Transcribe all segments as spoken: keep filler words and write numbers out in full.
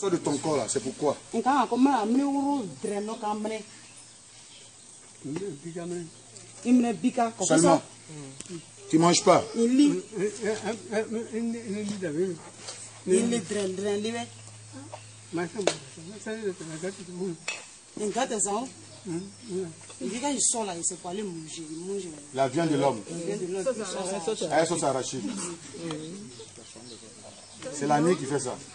Sors de ton corps là, c'est pourquoi? Seulement. Tu manges pas? La viande de l'homme. Elle sauce arrachée. C'est la nuit qui fait ça.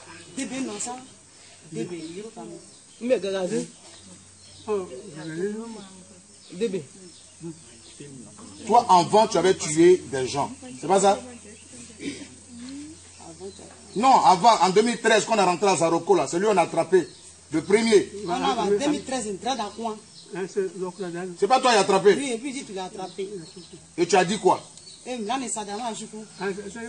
Toi, avant, tu avais tué des gens. C'est pas ça? Non, avant, en deux mille treize, quand on a rentré à Zaroko, là, c'est lui qu'on a attrapé. Le premier. En deux mille treize, il entra dans quoi? C'est pas toi qui as attrapé? Oui, et puis tu l'as attrapé. Et tu as dit quoi? Eh, là, mais ça dama juku. Eh,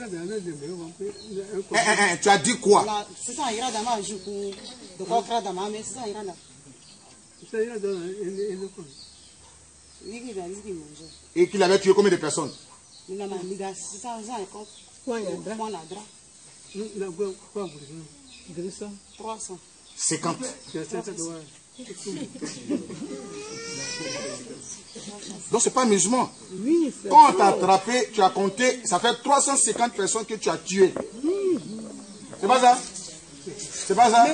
eh, eh, tu as dit quoi? C'est ça, il y a dama juku. De quoi faire dama, mais c'est ça, il y a là. Et qu'il avait tué combien de personnes? trois cents. cinquante. Donc c'est pas amusement. Quand on t'a attrapé, tu as compté, ça fait trois cent cinquante personnes que tu as tuées. C'est pas ça? C'est pas ça?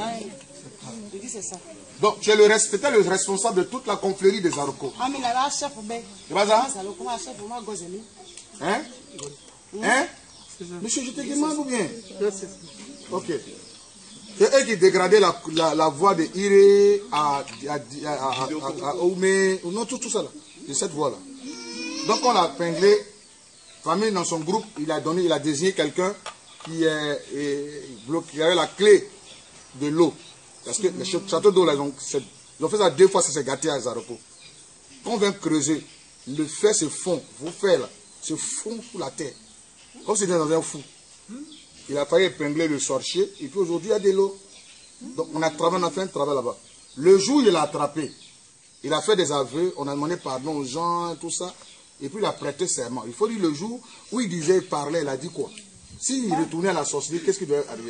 Donc tu es le, c'était le responsable de toute la confrérie des Zaroko. C'est pas ça? Hein? Hein? Monsieur, je te demande ou bien? Ok. C'est eux qui dégradaient la, la, la voix de Iré à, à, à, à, à, à Oumé, non, tout, tout ça là, de cette voix-là. Donc on l'a pinglé, famille dans son groupe, il a donné, il a désigné quelqu'un qui, est, est, qui avait la clé de l'eau. Parce que les châteaux d'eau là, ils ont, ils ont fait ça deux fois, ça s'est gâté à Zaroko. Quand on vient creuser, le fer se fond, vos fers là, se fond sous la terre. Comme si c'était dans un fou. Il a failli épingler le sorcier, et puis aujourd'hui il y a de l'eau. Donc on a, travaillé, on a fait un travail là-bas. Le jour où il l'a attrapé, il a fait des aveux, on a demandé pardon aux gens, tout ça, et puis il a prêté serment. Il faut dire le jour où il disait, il parlait, il a dit quoi? S'il retournait à la sorcellerie, qu'est-ce qui devait arriver?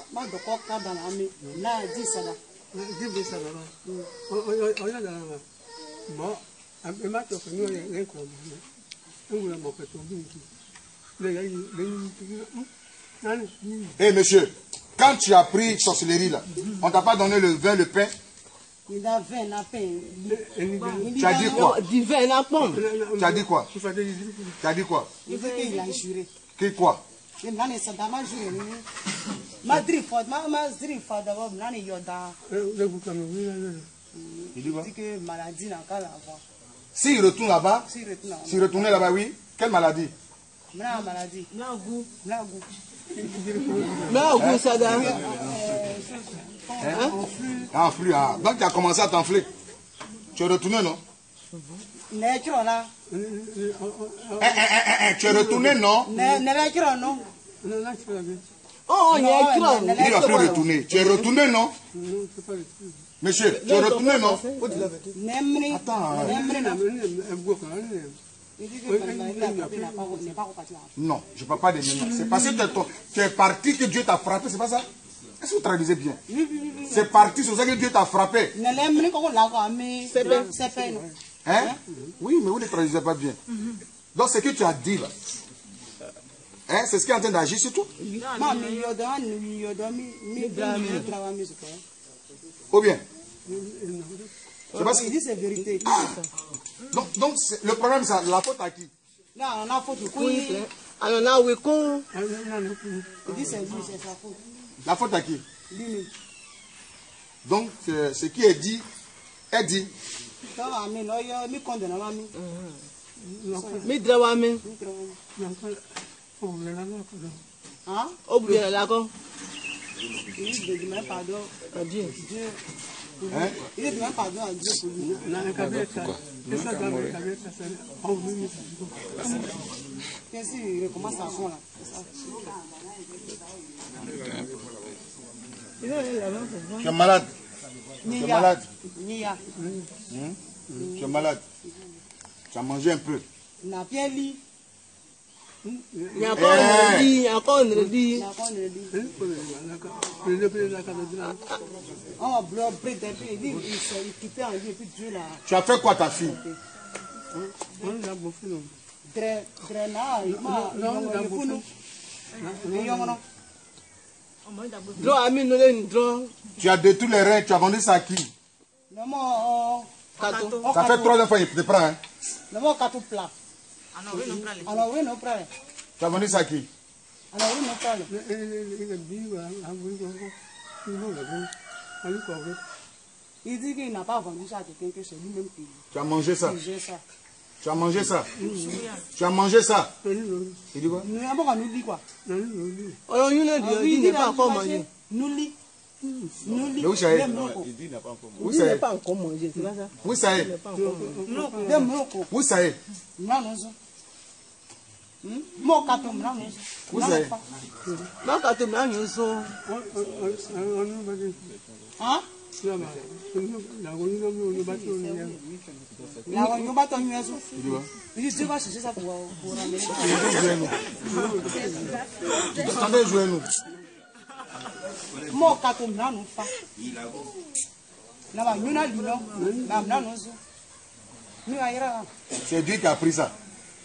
Eh hey, monsieur, quand tu as pris sorcellerie là, on ne t'a pas donné le vin, le pain? Tu as dit quoi? Du vin, la pomme. Tu as dit quoi? Tu as dit quoi? Il veut qu'il a juré. Que quoi? Il m'a dit que maladie n'a qu'à l'avoir. S'il retourne là-bas, s'il retournait là-bas, oui. Quelle maladie? La maladie. La goût. La goût. La goût, ça donne. Enflux, ah. Donc tu as commencé à t'enfler. Tu es retourné, non? là. Eh, eh, eh, eh, tu es retourné, non? Non. Oh, il va plus retourner. Tu es retourné, non? Monsieur, tu es retourné, non? Attends. Non, je ne parle pas de maintenant. C'est parce que tu es parti que Dieu t'a frappé, c'est pas ça? Est-ce que vous traduisez bien? C'est parti, c'est pour ça que Dieu t'a frappé. Hein? Oui, mais vous ne traduisez pas bien. Donc, ce que tu as dit là, hein, c'est ce qui est en train d'agir sur tout. Ou bien? Il dit c'est vérité. Donc, donc le problème, c'est la faute à qui? Non, on a faute au couille. Alors là, oui, con. Il dit c'est lui, c'est sa faute. La faute à qui? Lui. Donc, euh, ce qui est dit, est dit. Mi drawame. Hein? Au bout de la con. Il demande pardon à Dieu. Hein? Il demande pardon à Dieu pour lui. Qu'est-ce qu'il recommence à fond là? Tu es malade? Tu es malade? Nia. Tu es malade? Tu as mangé un peu? Na bien lit. Il y a encore un dit, il y a encore un dit. On va bloquer d'un peu, il dit, il s'est quitté en vie, et puis Dieu là. Tu as fait quoi ta fille? Tu as détruit les reins, tu as vendu ça à qui? Ça fait trois fois qu'il te prend. Hein? Tu as vendu ça à qui? Il dit qu'il n'a pas vendu ça à quelqu'un que c'est lui-même qui. Tu as mangé ça? Tu as mangé ça? Tu as mangé ça? Il dit quoi? Nous avons nous dit quoi? Alors, il n'est pas encore mangé. Nous lit. Nous lit. Mais où ça est? Il dit qu'il n'a pas encore mangé. Où Il ça n'est est? pas encore mangé, c'est pas ça? Où ça est? Où ça est? Mon carton, Où ça est? Non, quand tu m'as mis au hein? La on va t'en mettre. Il dit tu vas chercher ça pour pour ramener. Attendez, jouez-nous. Mon carton là nous fa. La va nous na dit non. La na nous. Nous ailleurs. C'est Dieu qui a pris ça.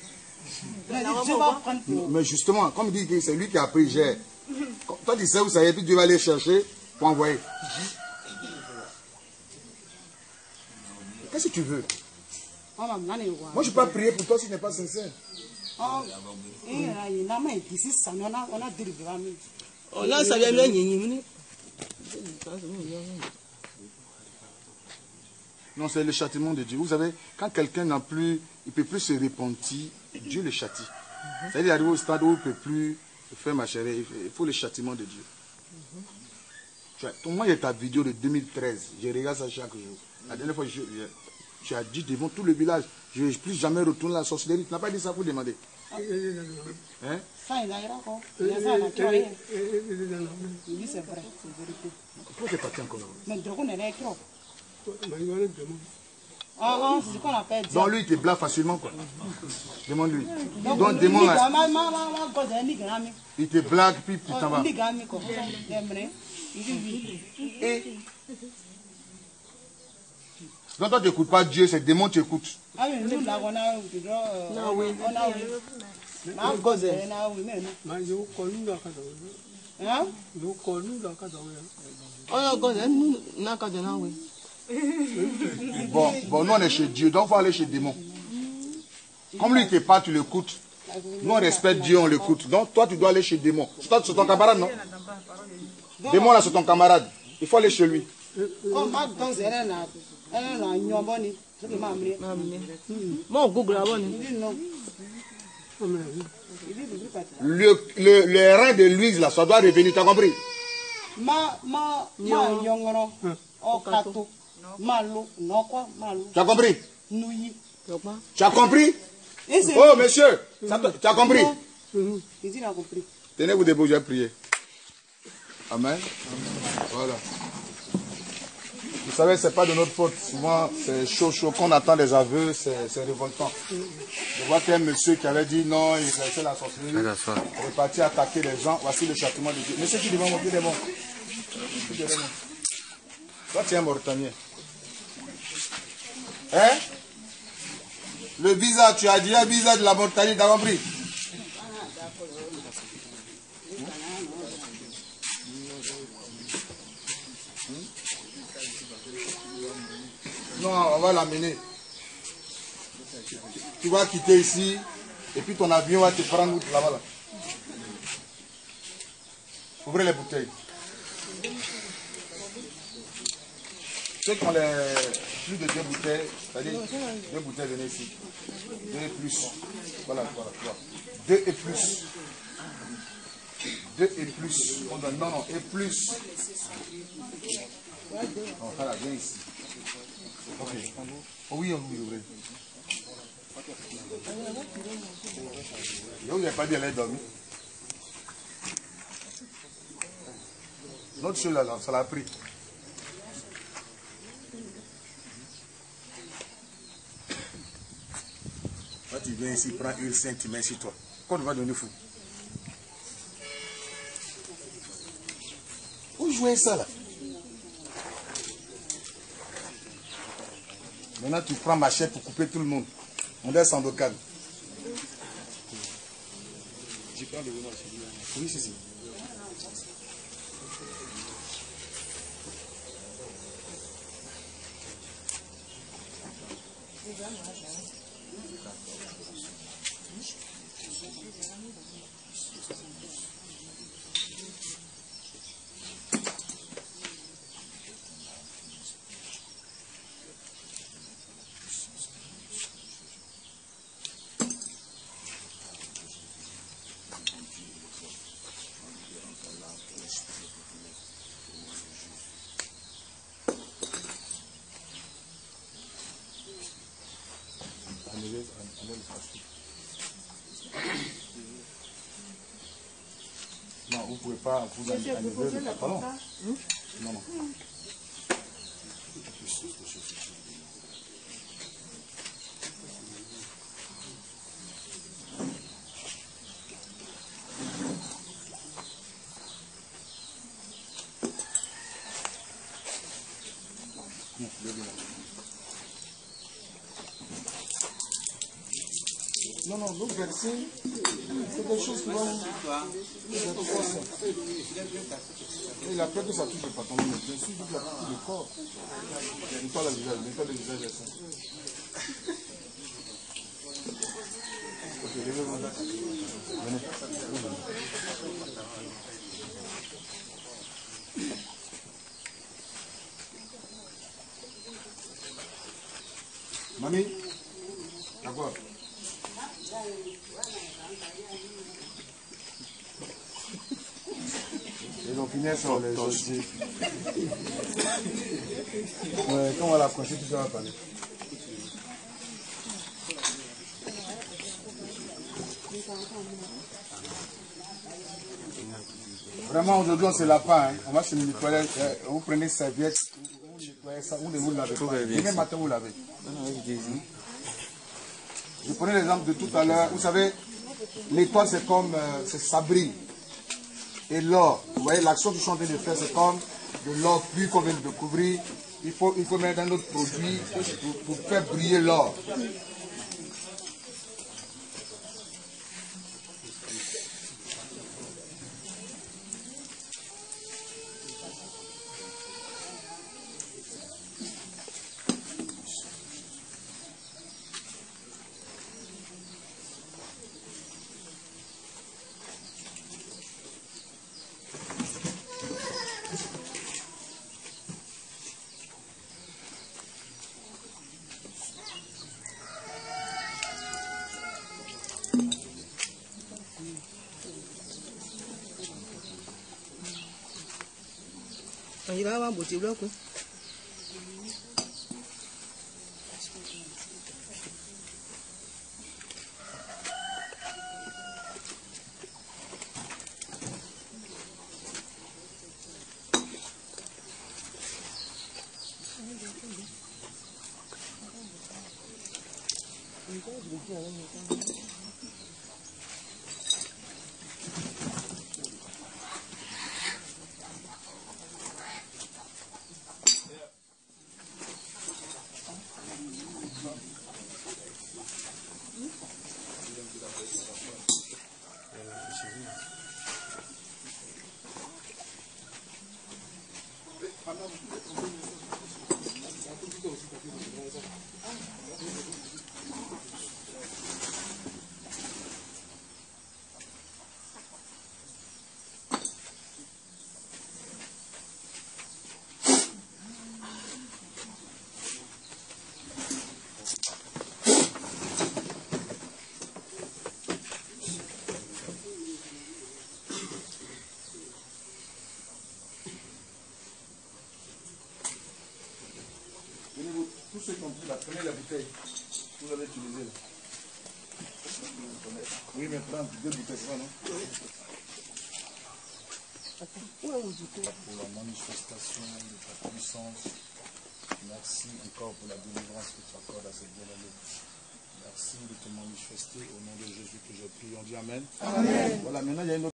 Mais justement, comme il dit que c'est lui qui a pris, j'ai. Toi tu sais où ça est, puis Dieu va aller chercher pour envoyer. Qu'est-ce que tu veux? Moi, je ne vais pas prier pour toi si tu n'es pas sincère. On a ça bien. Non, c'est le châtiment de Dieu. Vous savez, quand quelqu'un n'a plus, il ne peut plus se repentir, Dieu le châtie. C'est-à-dire, il arrive au stade où il ne peut plus faire ma chérie, il faut le châtiment de Dieu. Moi, il y a ta vidéo de deux mille treize, je regarde ça chaque jour. La dernière fois, je, je, tu as dit devant tout le village, je ne vais plus jamais retourner à la sorcellerie. Tu n'as pas dit ça pour demander. Hein? Il dit c'est vrai, c'est vérité. Pourquoi tu es parti encore là? Mais Drogo n'est trop. Ah, ah, c'est ce qu'on appelle. Donc lui, il te blague facilement, quoi. Demande-lui. Donc, demande. Il te blague, puis tu t'en vas. Et donc toi tu n'écoutes pas Dieu, c'est le démon qui t'écoute. Ah oui, nous là on a on a on a Bon, bon, nous on est chez Dieu, donc il faut aller chez le démon. Comme lui il ne t'est pas, tu l'écoutes. Nous on respecte Dieu, on l'écoute. Donc toi tu dois aller chez le démon. C'est ton camarade, non? Démon là c'est ton camarade. Il faut aller chez lui. Mon Google là-bas. Le, le, le rein de Louise là, ça doit revenir, tu as compris? Ma, ma, ma, yongoro, o kato, malo, non quoi, malo. Tu as compris? Nouyi. Tu as compris? Oh monsieur, ça, tu as compris? Il a compris. Tenez-vous debout, je vais prier. Amen. Voilà. Vous savez, ce n'est pas de notre faute. Souvent, c'est chaud, chaud. Quand on attend des aveux, c'est révoltant. Je vois qu'il y a un monsieur qui avait dit non, il restait la sorcellerie. Il est parti attaquer les gens. Voici le châtiment de Dieu. Monsieur qui devant mon pied des mots. Toi, tu es un Mauritanien. Hein? Le visa, tu as dit un visa de la Mauritanie, tu as compris? Non, on va l'amener. Tu vas quitter ici et puis ton avion va te prendre là-bas. Là. Ouvrez les bouteilles. Ceux qui ont les plus de deux bouteilles, c'est-à-dire deux bouteilles, venez ici. Deux et plus. Voilà, voilà, voilà. Deux et plus. Deux et plus. On donne, non, non, et plus. Non, voilà, viens ici. Ok. Oh oui, oui, oui. Vous n'avez pas dit qu'elle est dormie. L'autre chose là, ça l'a pris. Toi, tu viens ici, prends une sainte, tu mets sur toi. Quand on va devenir fou. Où jouez ça là? Maintenant tu prends machette pour couper tout le monde. On est sans bocal. J'ai pas le nom. Oui, c'est ça. Non, vous ne pouvez pas vous enlever le pantalon. Non, non. Non, non, donc verser, c'est des choses qui vont... Il a peur que ça touche le pantalon, mais bien sûr, il a touché le corps. Nettoie le visage, nettoie le visage de ça. Ok, levez-vous. Venez. Mamie, d'accord. Ils ont fini sur les dossiers. Ouais, quand on va l'approcher, tout ça va parler. Vraiment, aujourd'hui, on se lave pas. Hein. On va se nettoyer. Euh, vous prenez serviette, vous nettoyez ça, vous ne vous lavez pas. Demain matin, vous lavez. Je prenais l'exemple de tout à l'heure. Vous savez, l'étoile, c'est comme, euh, c'est ça brille. Et l'or, vous voyez, l'action que je suis en train de faire, c'est comme de l'or pur qu'on vient de découvrir. Il faut, il faut mettre un autre produit pour, pour faire briller l'or. Il va avoir un beau bloc. Tous ceux qui ont pris la première la bouteille, vous l'avez utilisée là. Oui, mais prends deux bouteilles, c'est ça, non? Pour la manifestation de ta puissance, merci encore pour la délivrance que tu accordes à cette bien-aimée. Merci de te manifester au nom de Jésus que j'ai prié. On dit Amen. Amen. Voilà, maintenant il y a une autre